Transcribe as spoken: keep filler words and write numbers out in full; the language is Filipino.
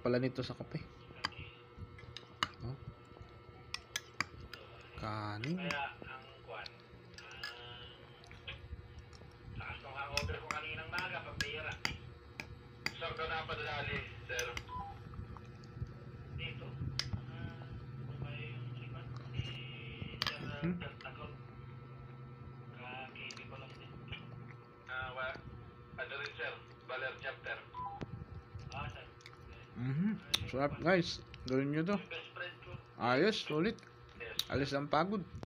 pala nito sa kape. Oh. Kanin. Kaya ang kwan, uh, taas nung hangover ko kaninang maga, pambira. Saan ka napadali, sir? Dito. Ah, kung kayo yung sipat, eh, General Hmm? Tagtagol. Ka-K B ko lang din. Ah, wa, ano rin, sir? Baler chapter. Ah, sir. Mhm. Sarap guys. Gawin nyo to. Yung best friend ko. Ayos, sulit. Yes. Alis ang pagod.